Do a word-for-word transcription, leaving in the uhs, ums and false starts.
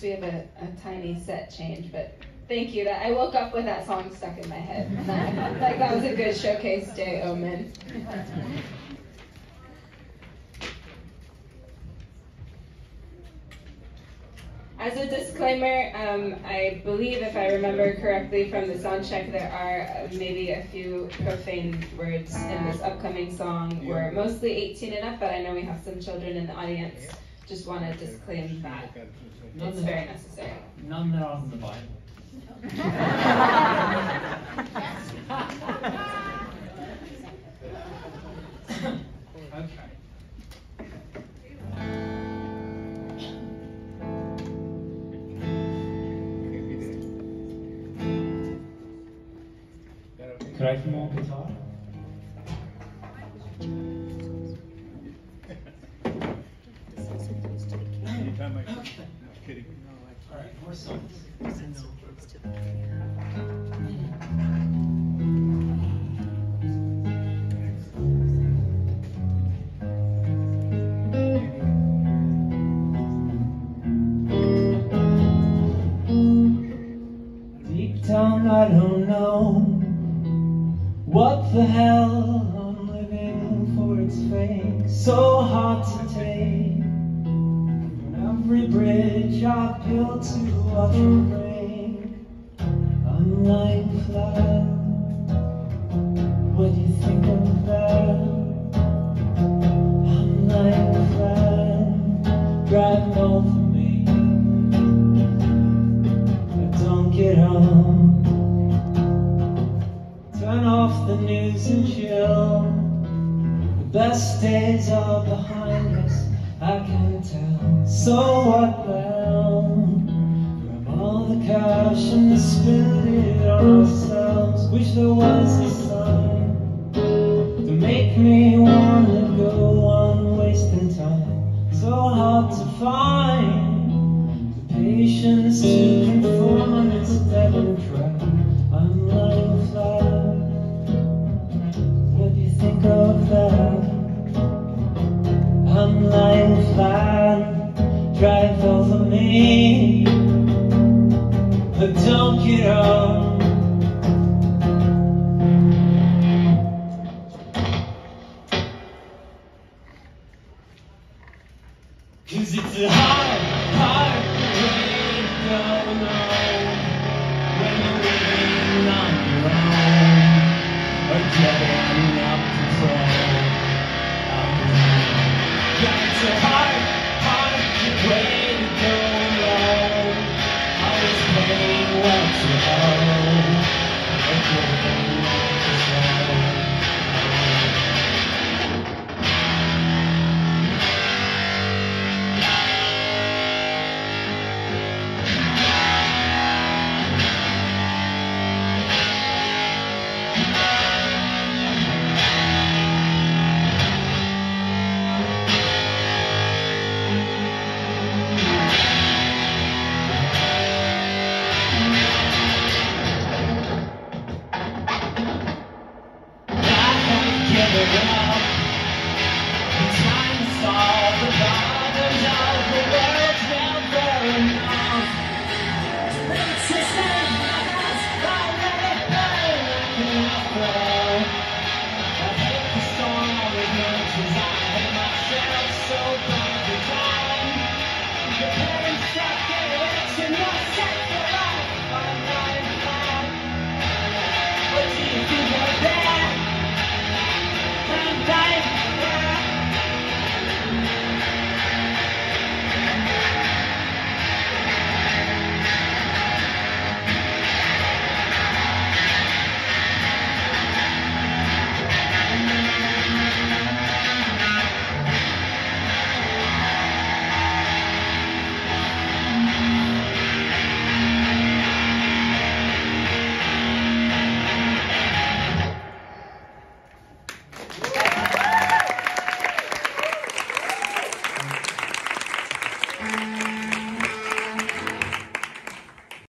we have a, a tiny set change, but thank you. That I woke up with that song stuck in my head. And I felt like that was a good showcase day omen. As a disclaimer, um, I believe, if I remember correctly from the sound check, there are maybe a few profane words in this upcoming song. We're mostly eighteen and up, but I know we have some children in the audience. Just want to disclaim that it's very necessary. None that aren't in the Bible. Okay. Could I have more guitar? Anytime I I'm kidding. All right, more songs. Deep down, I don't know what the hell I'm living for. It's fake, so hard to take. Every bridge I built to watch it break. I'm lying flat. What do you think of that? I'm lying flat, driving over me. I don't get home. Turn off the news and chill. The best days are behind us, I can tell. So what now? Grab all the cash and spend it on ourselves. Wish there was a sign to make me wanna go on wasting time. So hard to find the patience to conform, and it's a dead end trap. I'm lying flat. What do you think of that? I'm lying flat, drive over me, but don't get